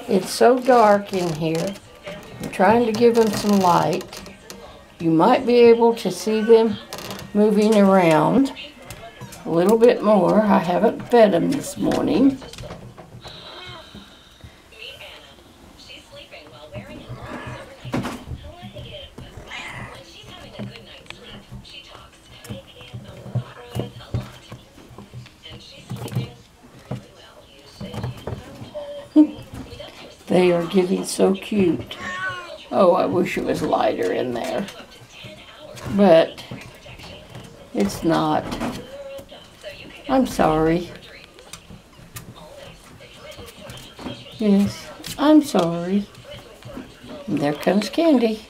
It's so dark in here. I'm trying to give them some light. You might be able to see them moving around a little bit more. I haven't fed them this morning. They are getting so cute. Oh, I wish it was lighter in there. But it's not. I'm sorry. Yes, I'm sorry. And there comes Candy.